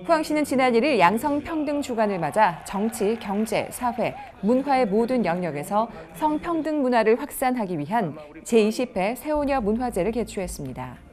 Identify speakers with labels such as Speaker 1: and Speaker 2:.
Speaker 1: 포항시는 지난 1일 양성평등 주간을 맞아 정치, 경제, 사회, 문화의 모든 영역에서 성평등 문화를 확산하기 위한 제20회 새오녀 문화제를 개최했습니다.